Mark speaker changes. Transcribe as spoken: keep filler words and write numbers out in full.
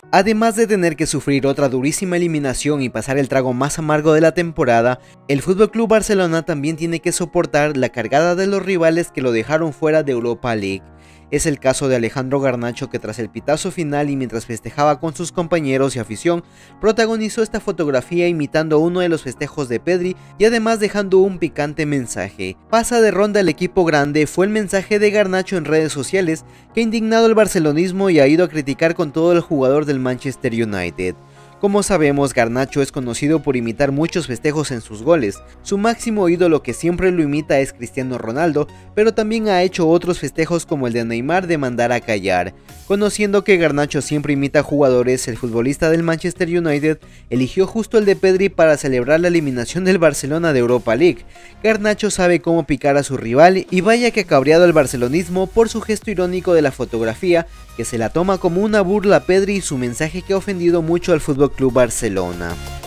Speaker 1: Además de tener que sufrir otra durísima eliminación y pasar el trago más amargo de la temporada, el F C Barcelona también tiene que soportar la cargada de los rivales que lo dejaron fuera de Europa League. Es el caso de Alejandro Garnacho, que tras el pitazo final y mientras festejaba con sus compañeros y afición, protagonizó esta fotografía imitando uno de los festejos de Pedri y además dejando un picante mensaje. Pasa de ronda el equipo grande fue el mensaje de Garnacho en redes sociales, que ha indignado el barcelonismo y ha ido a criticar con todo el jugador del Manchester United. Como sabemos, Garnacho es conocido por imitar muchos festejos en sus goles. Su máximo ídolo que siempre lo imita es Cristiano Ronaldo, pero también ha hecho otros festejos como el de Neymar de mandar a callar. Conociendo que Garnacho siempre imita a jugadores, el futbolista del Manchester United eligió justo el de Pedri para celebrar la eliminación del Barcelona de Europa League. Garnacho sabe cómo picar a su rival y vaya que ha cabreado al barcelonismo por su gesto irónico de la fotografía, que se la toma como una burla a Pedri y su mensaje que ha ofendido mucho al F C Barcelona.